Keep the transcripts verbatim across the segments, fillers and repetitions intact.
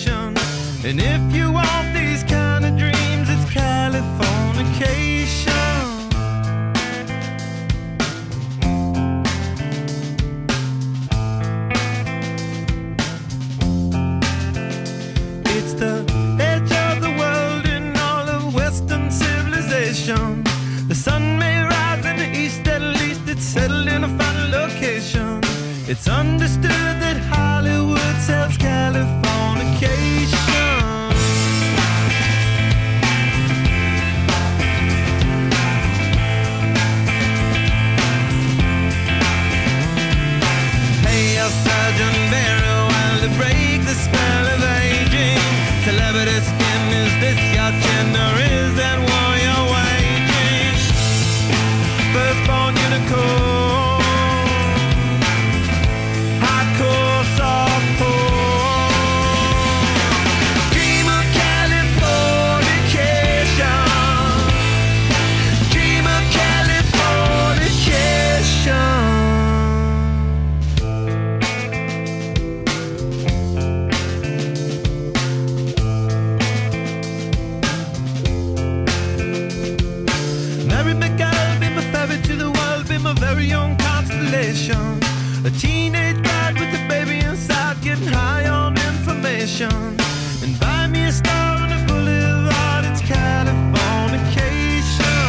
station. And if you want these kind of dreams, it's Californication. It's the edge of the world in all of Western civilization. The sun may rise in the east, at least it's settled in a final location. It's understood that Hollywood sells Californication. Hey, a Sergeant Barrow, while to break the spell of aging. Celebrity skin, is this your chin, or is that war you're waging? Firstborn unicorn, hardcore softcore. Dream of Californication. Dream of Californication. Mary McGill, be my ferry to the world, be my very own constellation. A teenage bride with a baby inside, getting high on information. And buy me a star on a boulevard, it's Californication.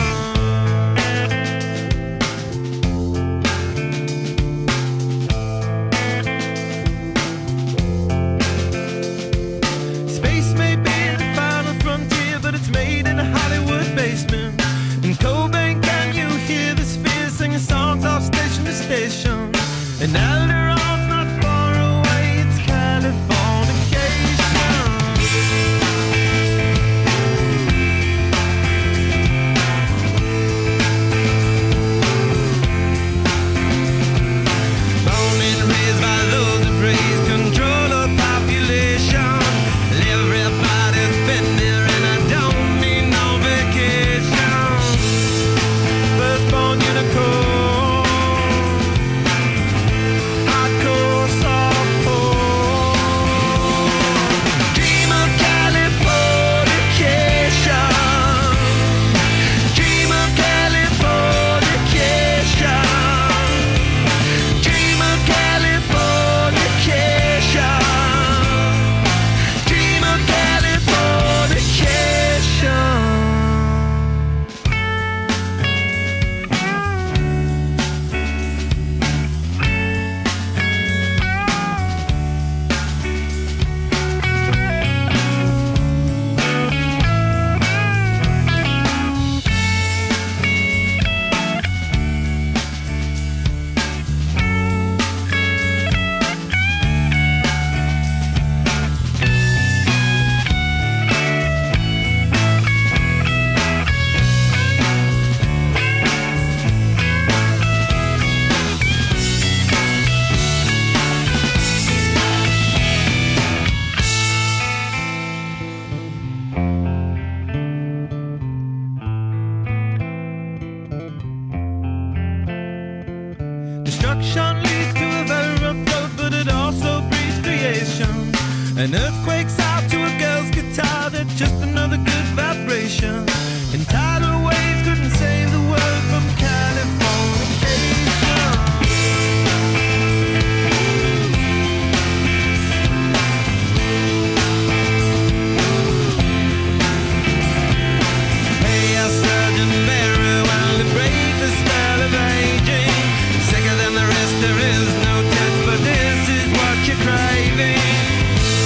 Space may be the final frontier, but it's made in a Hollywood basement. In Cobain, can you hear the sphere singing songs off station to station? And Alderon's not far away, it's Californication. Born and raised by those that praise control of population. Everybody's been there and I don't need no vacation. Firstborn unicorn, hardcore softcore. Dream of Californication. Dream of Californication. Dream of Californication. Dream of Californication. Destruction leads to a very rough road, but it also breeds creation. An earthquake's out to a girl's guitar, that's just another good vibration. And tidal waves couldn't save the world from Californication. Hey, a Sergeant Barrow, while to break the spell of aging. Sicker than the rest, there is no test, but this is what you're craving.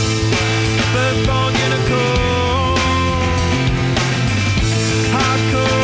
Firstborn unicorn, hardcore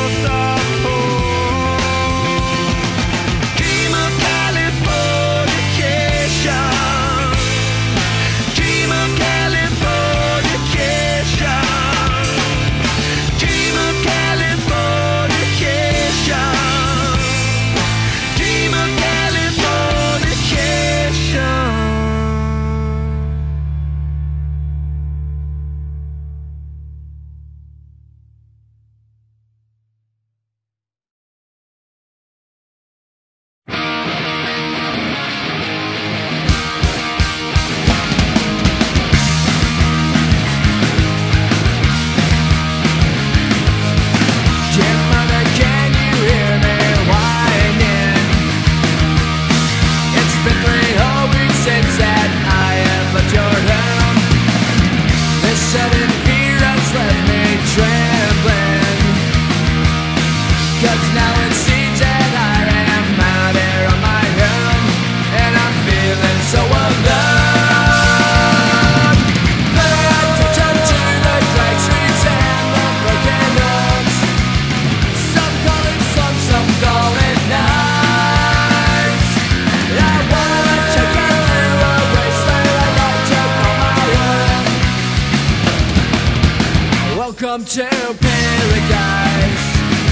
Welcome to paradise.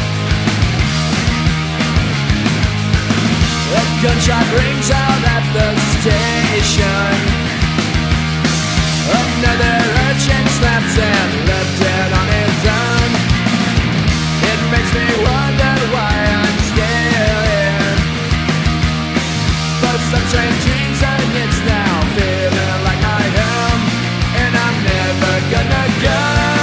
A gunshot rings out at the station. Another urchin snaps and left dead on his own. It makes me wonder why I'm still here. But some strange dreams and it's now feeling like my home, and I'm never gonna go.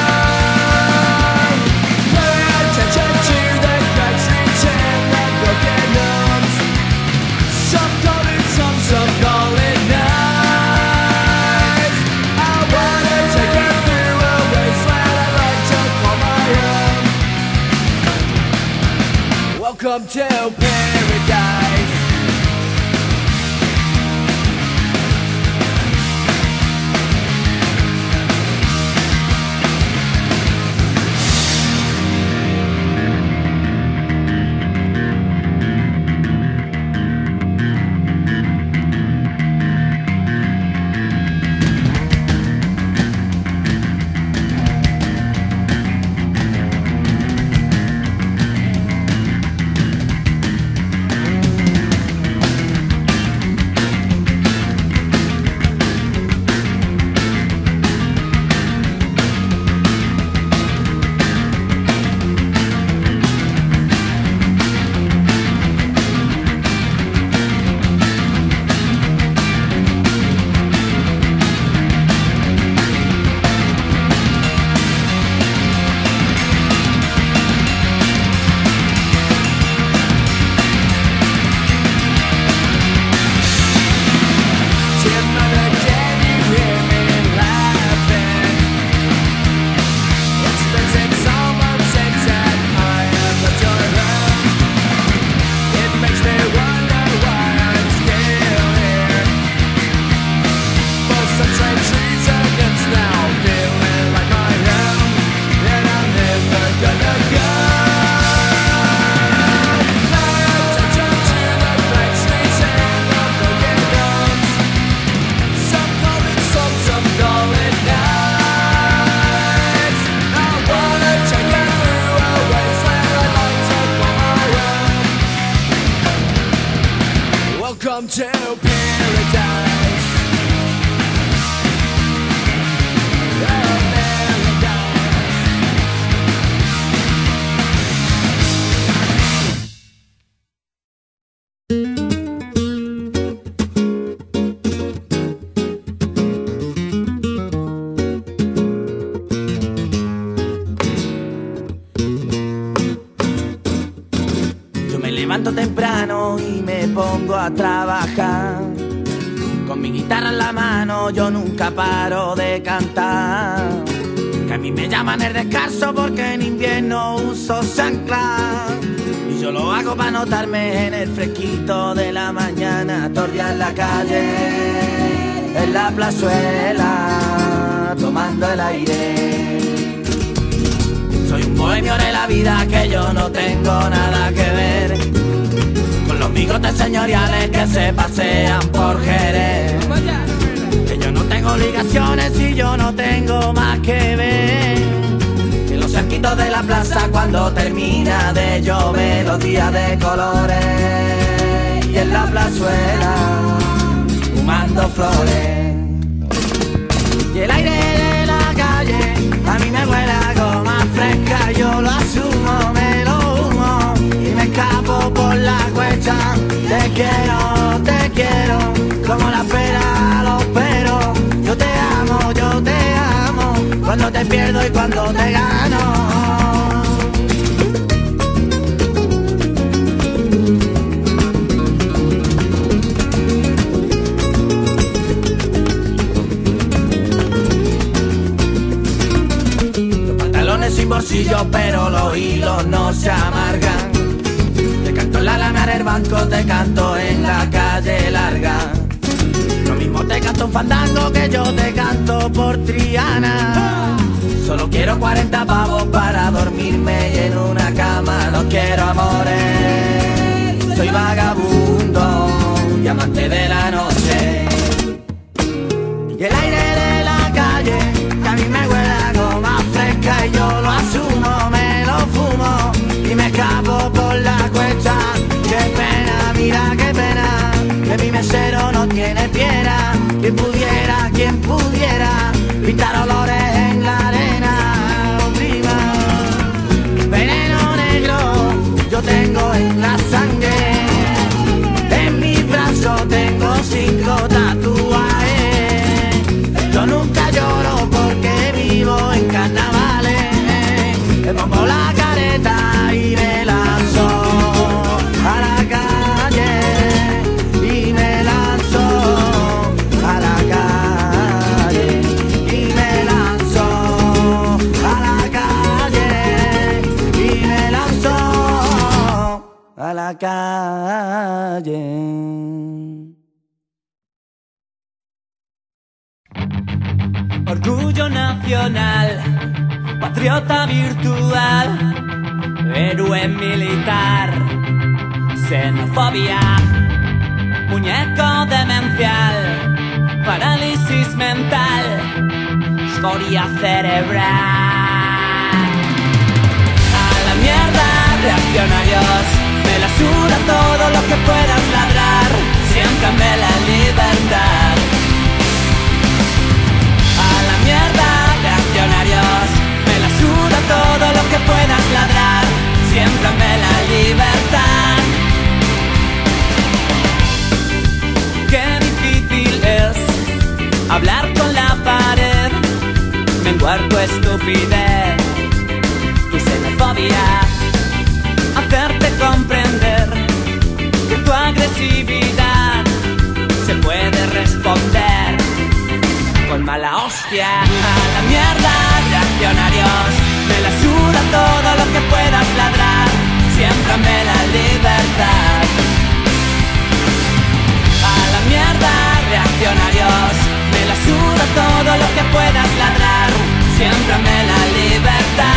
Pay attention to the cracks and the broken homes. Some call it some, some call it nice. I wanna take you through a wasteland I'd like to call my home. Welcome to paradise. Welcome to paradise. Oh, Yo me levanto temprano y me pongo a trabajar. Con mi guitarra en la mano yo nunca paro de cantar. Que a mí me llaman el descalzo porque en invierno uso chanclas. Y yo lo hago para notarme en el fresquito de la mañana. Torrear en la calle, en la plazuela, tomando el aire. Soy un bohemio de la vida, que yo no tengo nada que ver con los bigotes señoriales que se pasean por Jerez. Que yo no tengo obligaciones y yo no tengo más que ver que los cerquitos de la plaza cuando termina de llover, los días de colores, y en la plazuela fumando flores. Y el aire de la calle a mí me huele a goma fresca, yo lo asumo, me lo humo y me escapo por la cuesta. Te quiero, te quiero, como la pera los peros. Yo te amo, yo te amo, cuando te pierdo y cuando te gano. Sin bolsillo, pero los hilos no se amargan. Te canto en la lana del banco, te canto en la calle larga. Lo mismo te canto un fandango que yo te canto por Triana. Solo quiero cuarenta pavos para dormirme y en una cama. No quiero amores, soy vagabundo y amante de la noche. Y el aire de la calle, que a mí me huele a goma fresca y yo lo pintar olores en la arena, prima. Veneno negro yo tengo en la sangre. En mi brazo tengo cinco tatuajes. Yo nunca lloro porque vivo en carnavales. Me pongo la careta y me lanzo a la calle. Y me lanzo a la calle. Y me lanzo a la calle. Y me lanzo a la calle. Orgullo nacional, patriota virtual, héroe militar, xenofobia, muñeco demencial, parálisis mental, escoria cerebral. A la mierda, reaccionarios, me la suda todo lo que puedas ladrar, siéntame la libertad. A la mierda, reaccionarios, me la suda todo lo que puedas ladrar, siémprame la libertad. Qué difícil es hablar con la pared, menguar tu estupidez, tu xenofobia, hacerte comprender que tu agresividad se puede responder con mala hostia. A la mierda, reaccionarios, me la suda todo lo que puedas ladrar, siémprame la libertad. A la mierda, reaccionarios, me la suda todo lo que puedas ladrar, siémprame la libertad.